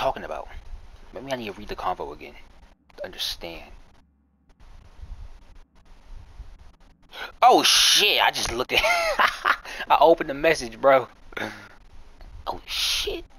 talking about? Maybe I need to read the convo again to understand. Oh shit! I just looked at. I opened the message, bro. Oh shit!